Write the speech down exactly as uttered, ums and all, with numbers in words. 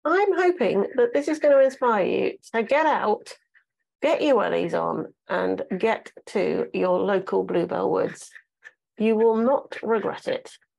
I'm hoping that this is going to inspire you to get out, get your wellies on, and get to your local Bluebell woods. You will not regret it.